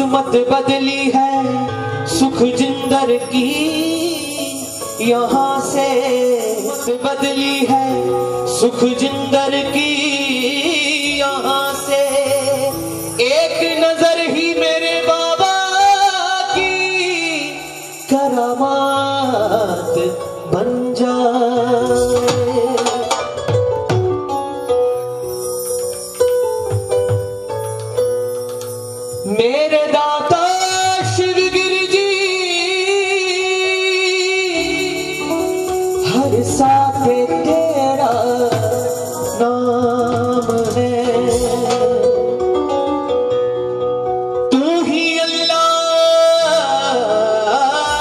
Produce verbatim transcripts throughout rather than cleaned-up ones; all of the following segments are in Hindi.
किस्मत बदली है सुख जिंदर की, यहाँ से बदली है सुख जिंदर की, यहाँ से एक नजर ही मेरे बाबा की करामात बन जाए। मेरे दाता शिवगिरी जी हर साथे तेरा नाम है। तू ही अल्लाह,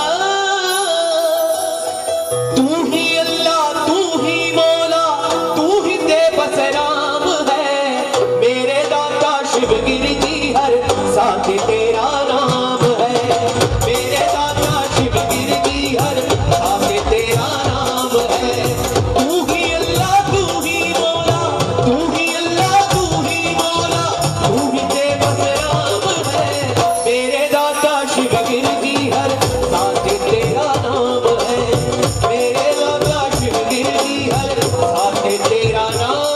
तू ही अल्लाह, तू ही मौला, तू ही बेबस राम है। मेरे दाता शिवगिरी जी हर साथ तेरा नाम है। मेरे दाता शिवगिरी जी हर साथ तेरा नाम है। तू ही अल्लाह, तू ही मौला, तू ही अल्लाह, तू ही मौला, तू ही बेबस राम है। मेरे दाता शिवगिरी जी हर साथ तेरा नाम है। मेरे दाता शिवगिरी जी हर साथ तेरा नाम है।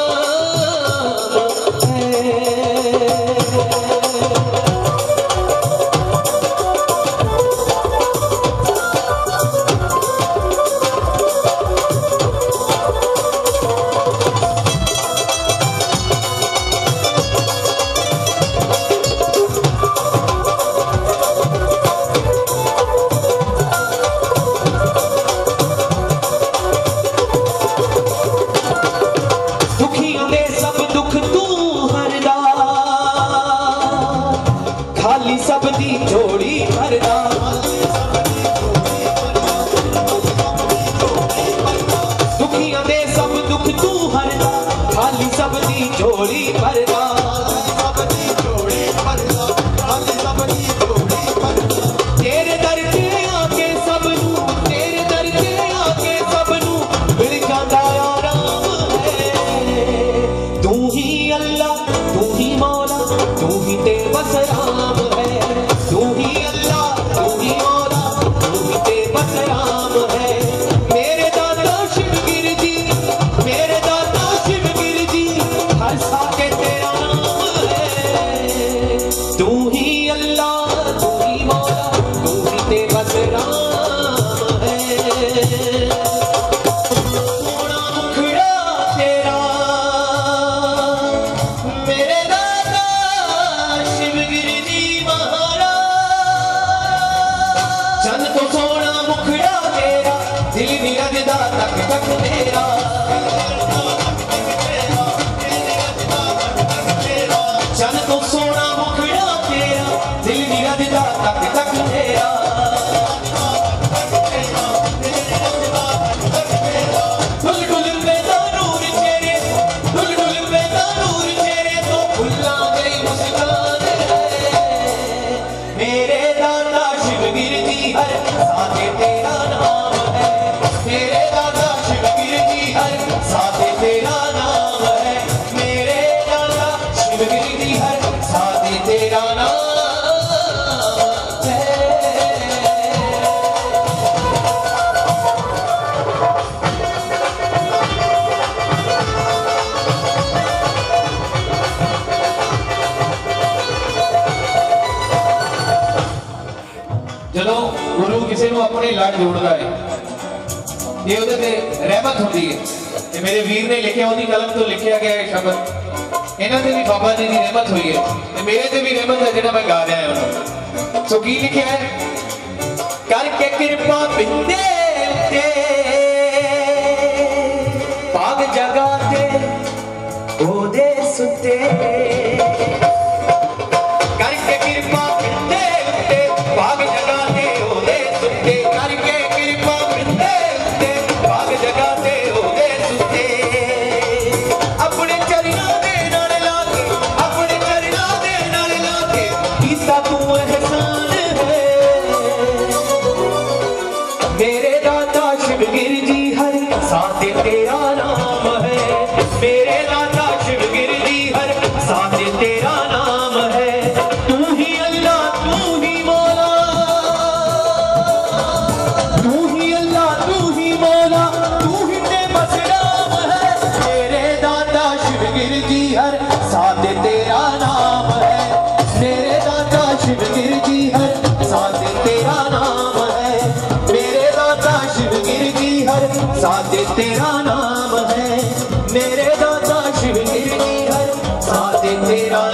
दुखियों दे सब दुख तू हरदा, खाली सब दी झोली भरदा। दुखियों दे सब दुख तू हरदा, खाली सब दी झोली भरदा। तेरे दर ते आके सब नू, तेरे दर ते आके सब नू मिल जांदा आराम है। तू ही अल्लाह, तू ही मौला, तू ही बेबस राम है। तू ही अल्लाह, तू ही मौला, तू ही बेबस राम है। मेरे दाता शिवगिरी जी, मेरे दाता शिवगिरी जी हर साथे तेरा नाम है। तू ही अल्लाह, तू ही मौला, तू ही बेबस राम है। सोना मुखड़ा तेरा मेरे दाता शिवगिरी जी महाराज। चंद तो सोना मुखड़ा तेरा, दिल नहीं रजदा तक तक तेरा। चंद तो सोना मुखड़ा तेरा, दिल नहीं रजदा तक तक तेरा। डुल डुल पैदा नूर चेहरे, डुल डुल पैदा नूर चेहरे तो भुला गई मुस्कान है। मेरे दाता शिवगिरी जी हर साथ तेरा नाम है। मेरे दाता शिवगिरी जी हर साथ तेरा नाम है। मेरे दाता शिवगिरी जी हर साथ तेरा नाम है। ਜਦੋਂ ਗੁਰੂ ਕਿਸੇ ਨੂੰ ਆਪਣੇ ਲੜ ਜੋੜਦਾ ਹੈ ਇਹ ਉਹਦੇ ਤੇ ਰਹਿਮਤ ਹੁੰਦੀ ਹੈ। ਤੇ ਮੇਰੇ ਵੀਰ ਨੇ ਲਿਖਿਆ, ਉਹਦੀ ਕਲਮ ਤੋਂ ਲਿਖਿਆ ਗਿਆ ਇਹ ਸ਼ਬਦ। ਇਹਨਾਂ ਤੇ ਵੀ ਬਾਬਾ ਜੀ ਦੀ ਰਹਿਮਤ ਹੋਈ ਹੈ ਤੇ ਮੇਰੇ ਤੇ ਵੀ ਰਹਿਮਤ ਹੈ ਜਿਹੜਾ ਮੈਂ ਗਾ ਰਿਹਾ ਹਾਂ ਉਹਨੂੰ। ਸੋ ਕੀ ਲਿਖਿਆ ਹੈ? ਕਰਕੇ ਕਿਰਪਾ ਬਿੰਦੇ ਉੱਤੇ ਭਾਗ ਜਗਾ ਤੇ ਉਹਦੇ ਸੁੱਤੇ। करके कृपा बिंदे उत्ते भाग जगा ते ओदे सुते। करके कृपा बिंदे उत्ते भाग जगा ते ओदे सुते। अपने चरणों दे नाल लाके, अपने चरणों दे नाल लाके कीता तू एहसान है। मेरे दाता शिवगिरी जी हर साथ तेरा नाम है। मेरे दाता शिवगिरी जी हर साथ तेरा नाम है। तू ही अल्लाह, तू साथ तेरा नाम है मेरे दाता शिवगिरी हर साथ तेरा